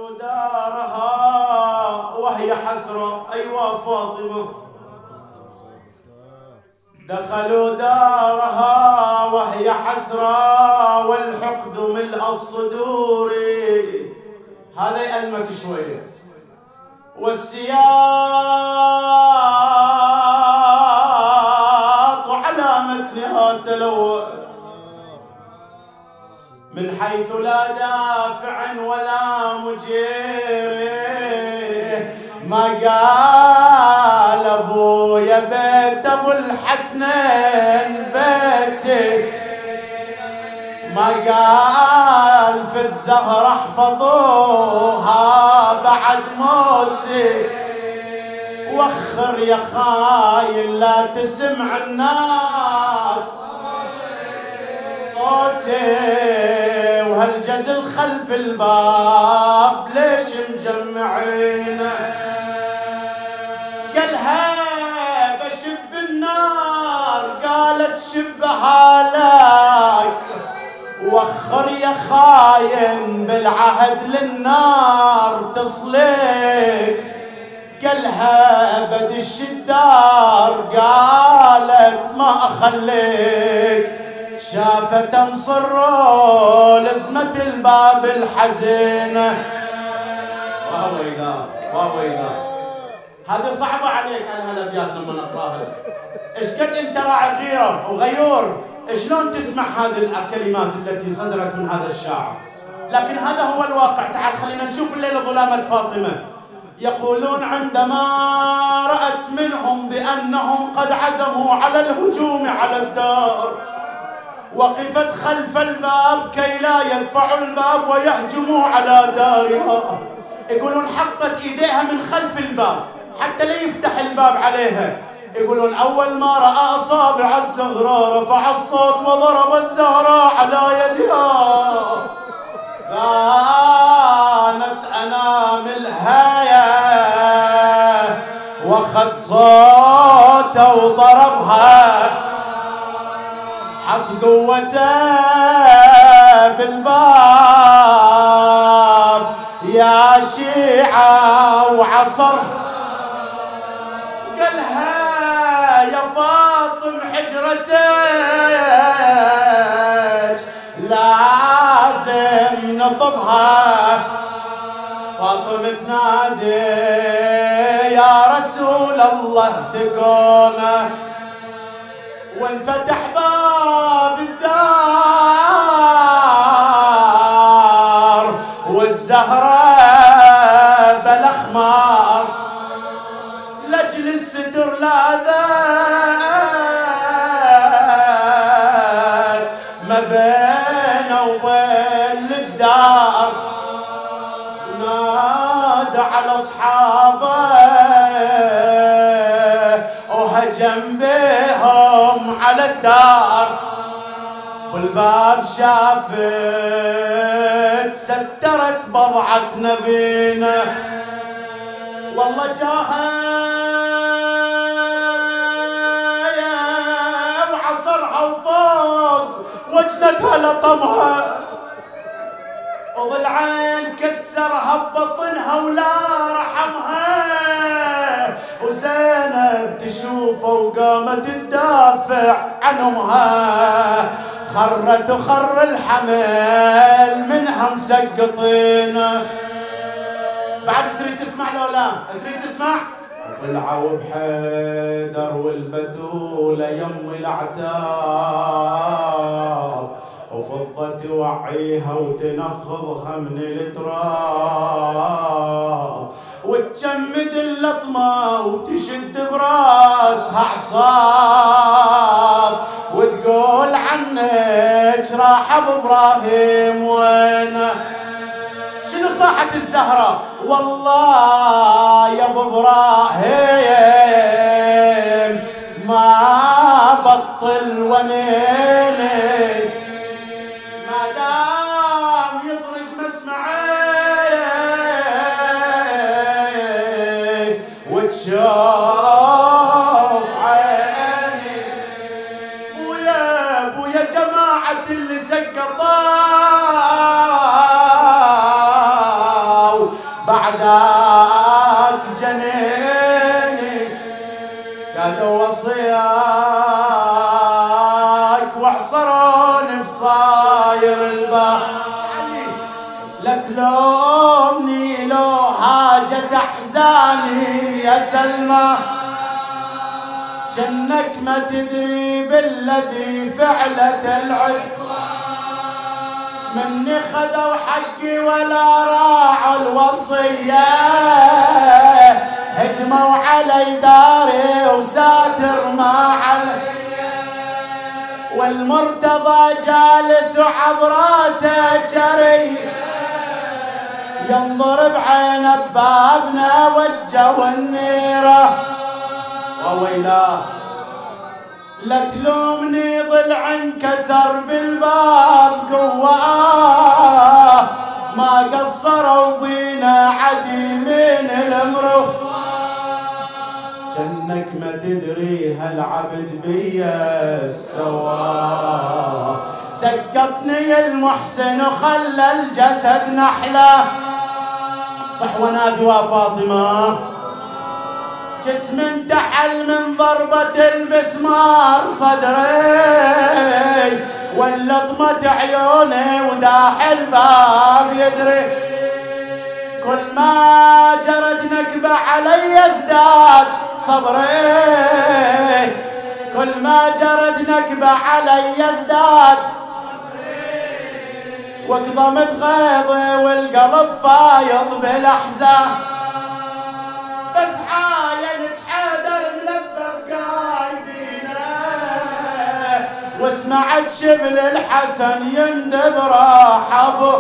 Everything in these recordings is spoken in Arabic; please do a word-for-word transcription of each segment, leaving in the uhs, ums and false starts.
دخلوا دارها وهي حسرة. أيوة فاطمة. دخلوا دارها وهي حسرة والحقد ملء الصدور. هذا يألمك شوية. والسياط على متنها تلوث من حيث لا دافع ولا مجير. ما قال ابويا بيت ابو الحسنين بيتك، ما قال في الزهر احفظوها بعد موتك. وخر يا خاين لا تسمع الناس صوتي، وهالجزل خلف الباب ليش مجمعينه؟ قالها بشب النار، قالت شبها لك. وخر يا خاين بالعهد للنار تصلك. قالها بدش الدار، قالت ما اخليك. شافت مصر لزمة الباب الحزينة. وويلا وويلا. هذه صعبة عليك انا هالابيات لما نقراها لك. ايش قد انت راعي غيره وغيور، شلون تسمع هذه الكلمات التي صدرت من هذا الشاعر؟ لكن هذا هو الواقع. تعال خلينا نشوف الليلة ظلامة فاطمة. يقولون عندما رأت منهم بأنهم قد عزموا على الهجوم على الدار، وقفت خلف الباب كي لا يدفعوا الباب ويهجموا على دارها. يقولون حطت ايديها من خلف الباب حتى لا يفتح الباب عليها. يقولون أول ما رأى أصابع الزهراء رفع الصوت وضرب الزهراء على يدها. كانت أناملها وخد صوته وضربها، حط قوته بالباب يا شيعة وعصر. قالها يا فاطم حجرتك لازم نطبها. فاطم تنادي يا رسول الله تكونه، وانفتح باب الدار والزهرة بلا خمار. لجل الستر لاذت ما بينه وبين الجدار. نادى على اصحابه وهجم بهم على الدار. والباب شافت سترت بضعة نبينا. والله جاها وعصرها وفوق وجنتها لطمها، وضلعين كسرها ببطنها ولا رحمها. وزينب تشوفه وقامت تدافع عن امها. خرت وخر الحمل منها مسقطين. بعد تريد تسمع لو لا؟ تريد تسمع؟ طلعوا بحيدر والبتولة يم العتاب، وفضت توعيها وتنخضها من التراب، وتجمد اللطمة وتشد براسها عصاب، وتقول عنك راح ابو ابراهيم وينه. شنو صاحت الزهرة؟ والله يا ابو ابراهيم ما بطل ونيني، ما دام يطرق مسمعي وتشوف عيني. ويا ويا جماعة اللي سقطوا بعدك جنيني قادوا وصياك وعصرون بصاير الباب لا تلومني لو حاجة احزاني يا سلمى جنك ما تدري بالذي فعلة العدوان مني خذوا حقي ولا راعوا الوصية هجموا علي داري وساتر ما علي والمرتضى جالس وعبراته جري ينظر بعين بابنا وجهوا النيره وويلاه لا تلومني ضلع انكسر بالباب قواه ما قصروا بينا عديمين الامرو جنك ما تدري هالعبد بيا سواه سقطني المحسن وخلى الجسد نحله صح ونادي وفاطمه جسم انتحل من ضربة المسمار صدري ولطمة عيوني وداح الباب يدري كل ما جرت نكبة علي ازداد صبري كل ما جرت نكبة علي ازداد واكظمت غيظي والقلب فايض بالاحزان بس عاينت حيدر ملبب قايدينه وسمعت شبل الحسن يندب راحبه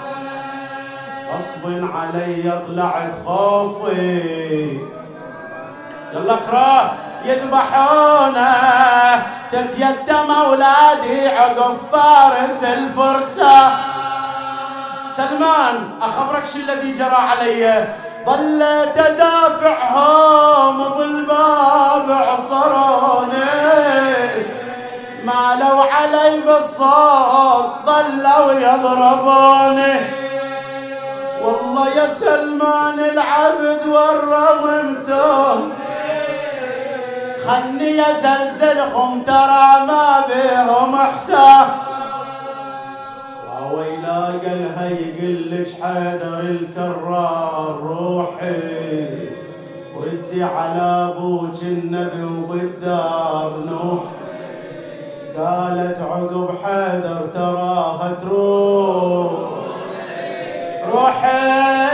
غصب علي طلعت خوفي يلا اقرا يذبحونه تتيتم اولادي عقب فارس الفرسه سلمان اخبرك شو الذي جرى علي ظليت ادافعهم بالباب عصروني مالوا علي بالصوت ظلوا يضربوني والله يا سلمان العبد والرممتون خلني ازلزلهم ترى ما بهم احسان ويلا قالها يقلك حيدر الكرار روحي وردي على ابوك النبي وبالدار نوح قالت عقب حيدر تراها تروح روحي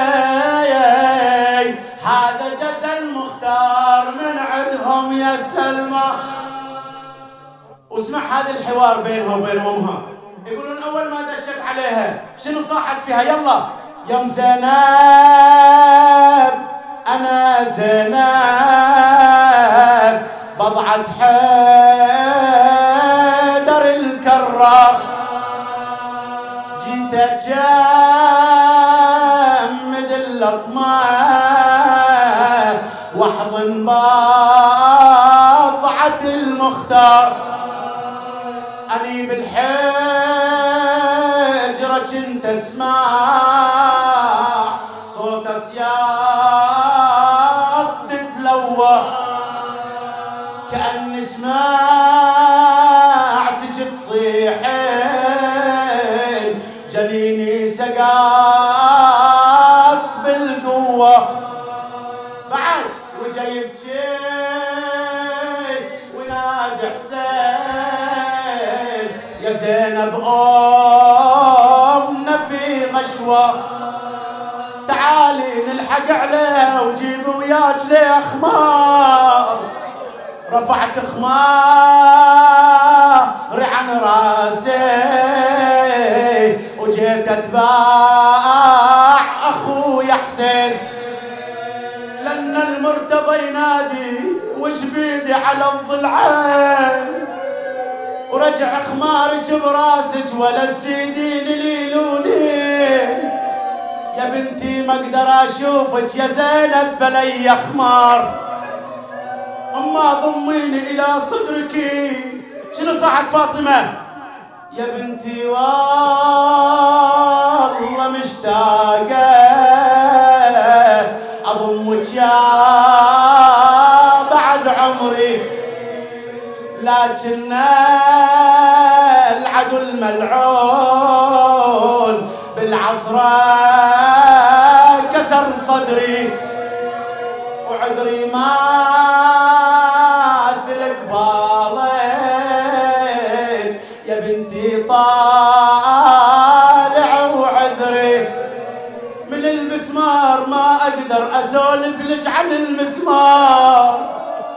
هذا جزا المختار من عندهم يا سلمى واسمع هذا الحوار بينها وبين امها يقولون اول ما دشت عليها شنو صاحت فيها يلا يا ام زينب انا زينب بضعة حيدر الكرار جيت اجمد اللطمة واحضن بضعة المختار اني بالحجرة كنت اسمع صوت اسياد تتلوى كأني سمعتك تصيحين جنيني سقات بالقوة بعد وجايب شي ونادي حسين يا زينب أمنا في غشوة تعالي نلحق عليه وجيب وياك ليه خمار رفعت خماري عن راسي وجيت اتباع اخويا حسين لان المرتضى ينادي وش بيدي على الضلعين ورجع خمارك براسك ولا تزيدين ليلونين يا بنتي ما اقدر اشوفك يا زينب بلي خمار اما ضميني الى صدرك شنو صاحت فاطمه يا بنتي والله مشتاقه كنا العدو الملعون بالعصرة كسر صدري وعذري ما ثلك بالج يا بنتي طالع وعذري من المسمار ما اقدر اسولف لك عن المسمار.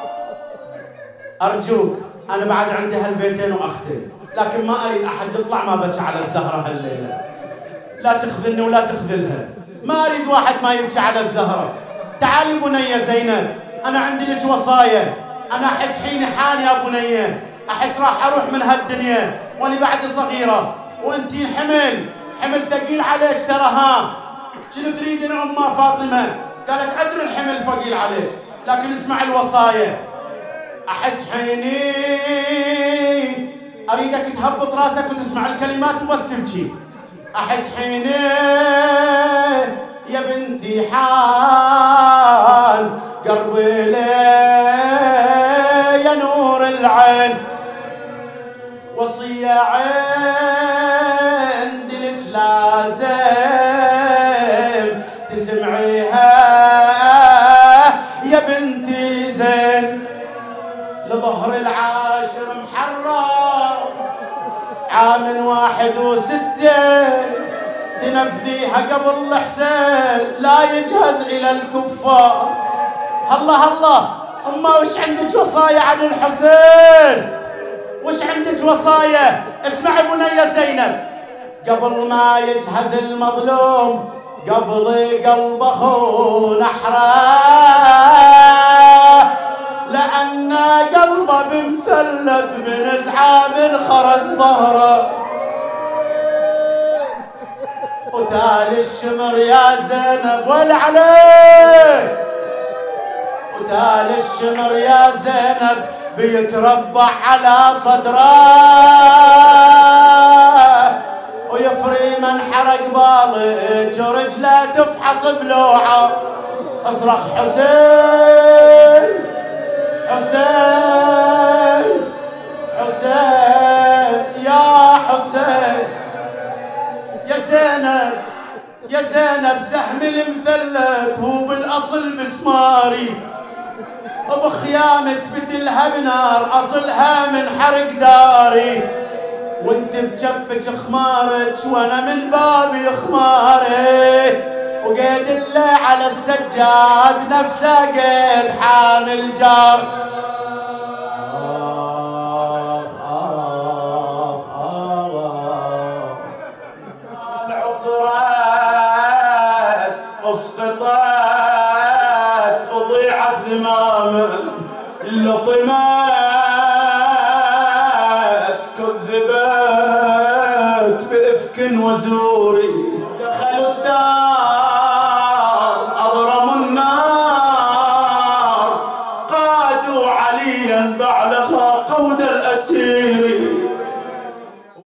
ارجوك انا بعد عندي هالبيتين واختم، لكن ما اريد احد يطلع ما بكى على الزهره هالليله. لا تخذلني ولا تخذلها، ما اريد واحد ما يبكي على الزهره. تعالي بنيه زينب، انا عندي لك وصايا. انا احس حيني حان يا بنيه، احس راح اروح من هالدنيا واني بعد صغيره، وانتي الحمل حمل ثقيل عليك ترى. ها شنو تريدين امه فاطمه؟ قالت ادري الحمل ثقيل عليك، لكن اسمع الوصايا. احس حيني اريدك تهبط راسك وتسمع الكلمات وبس تبكي. احس حيني يا بنتي حال قربي لي يا نور العين، وصية عندي لك لازم تسمعيها يا بنتي زين. لظهر العاشر محرم عام واحد وستة، تنفذيها قبل الحسين لا يجهز إلى الكفار. الله الله أما وش عندك وصايا عن الحسين؟ وش عندك وصايا؟ اسمعي بنية زينب، قبل ما يجهز المظلوم قبل قلبه نحره، لأن قلبه بمثلث بنزعة من خرج ظهره. وتالي الشمر يا زينب ولا عليه، وتالي الشمر يا زينب بيتربع على صدره، ويفري من حرق بالج ورجله تفحص بلوعه. اصرخ حسين حسين حسين يا حسين. يا زينب يا زينب سهم المثلث هو بالاصل مسماري، وبخيامك بدلها بنار اصلها من حرق داري، وانت بجفك خمارك وانا من بابي خماري، وقيد الله على السجاد نفسه قيد حامل جار. آخ آخ آخ العصرات اسقطت وضيعت ذمام لطمات، كذبت بإفك وزور